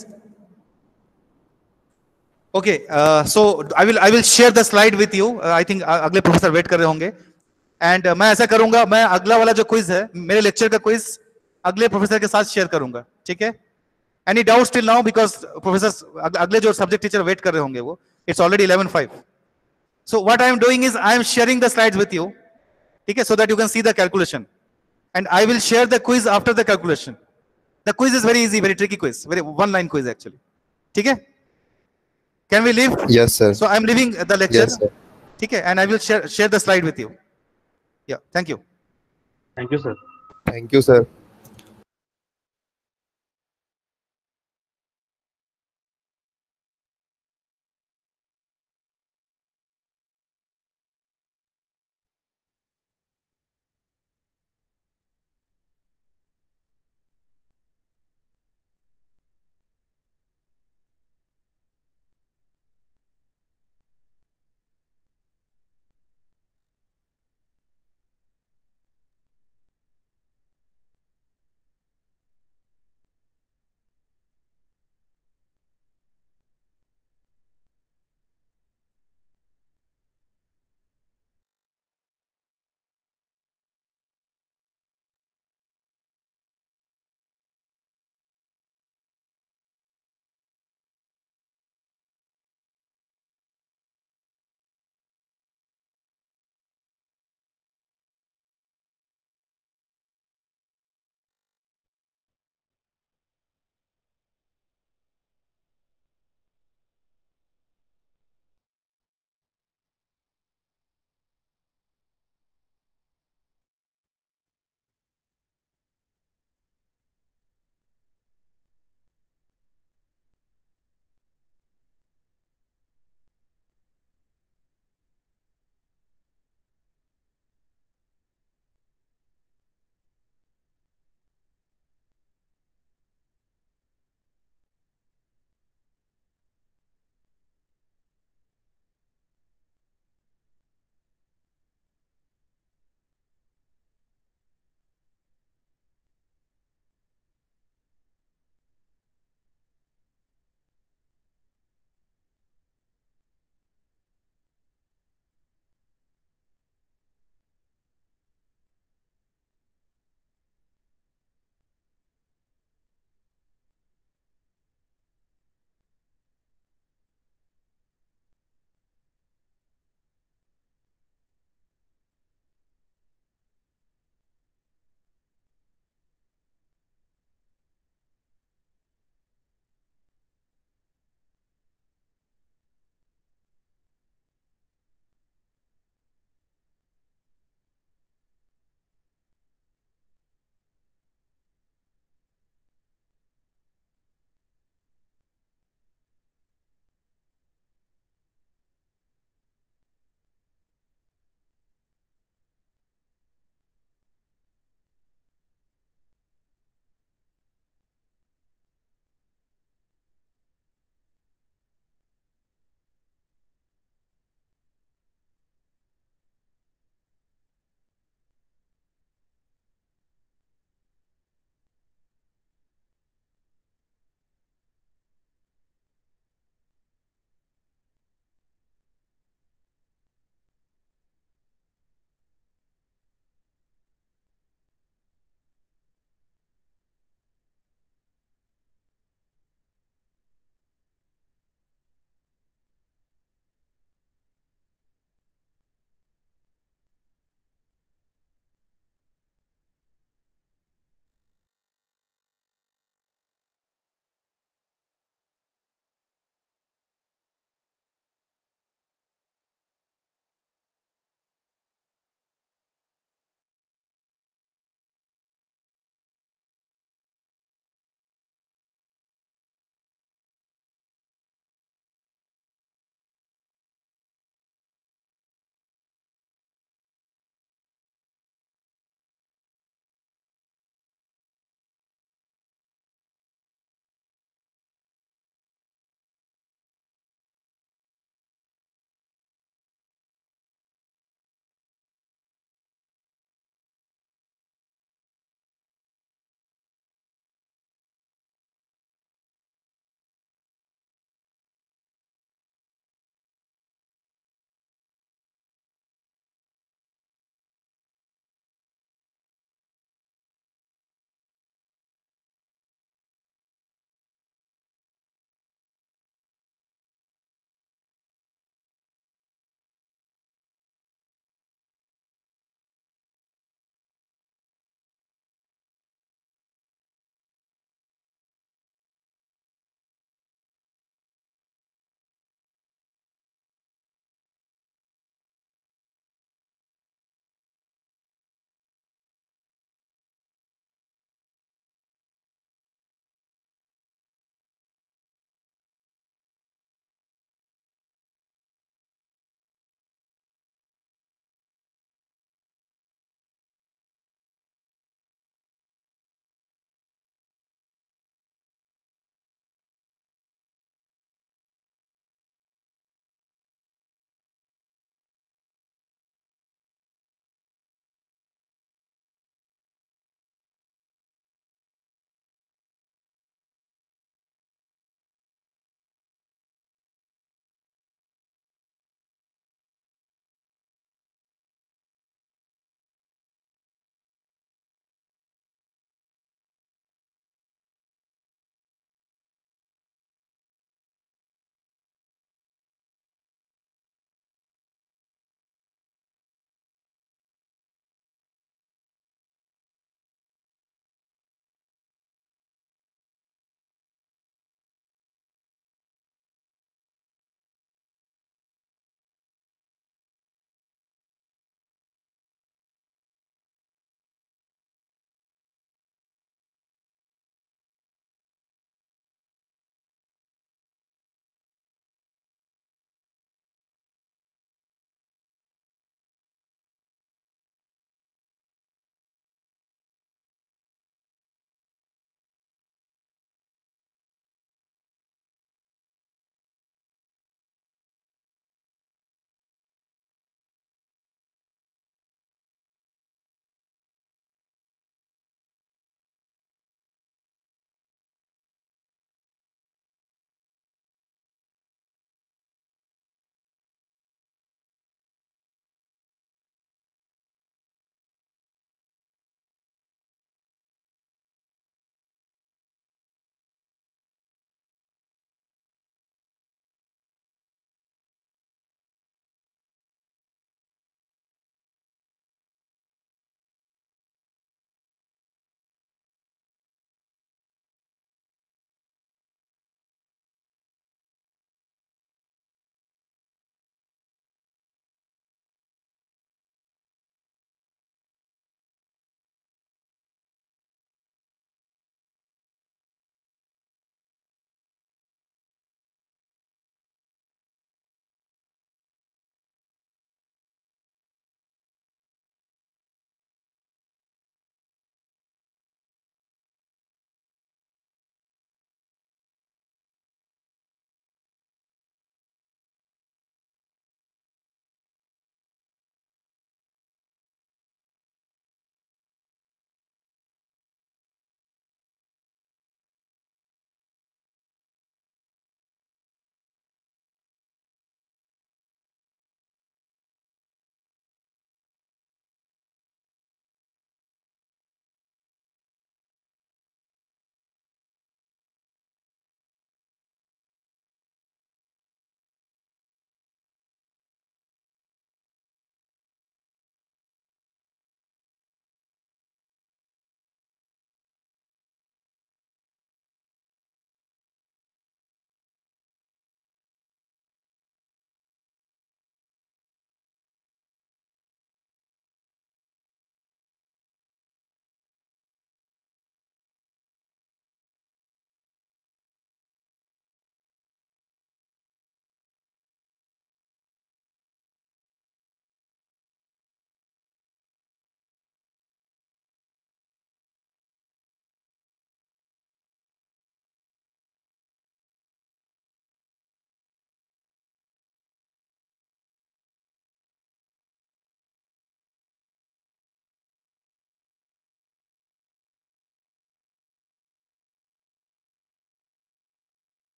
Okay, uh, so i will i will share the slide with you. uh, I think uh, अगले professor wait कर रहे होंगे, and uh, मैं ऐसा करूंगा, मैं अगला वाला जो क्विज है, मेरे लेक्चर का क्विज अगले प्रोफेसर के साथ शेयर करूंगा। ठीक है, any doubt till now? Because professor अगले जो सब्जेक्ट टीचर वेट कर रहे होंगे, वो it's already eleven five. So what I am doing is I am sharing the slides with you, ठीक है, so that you can see the calculation, and I will share the quiz after the calculation. The quiz is very easy, very tricky quiz, very one line quiz actually. ठीक है? Can we leave? Yes, sir. So I'm leaving the lecture. Yes, sir. ठीक है, and I will share share the slide with you. Yeah, thank you. Thank you, sir. Thank you, sir.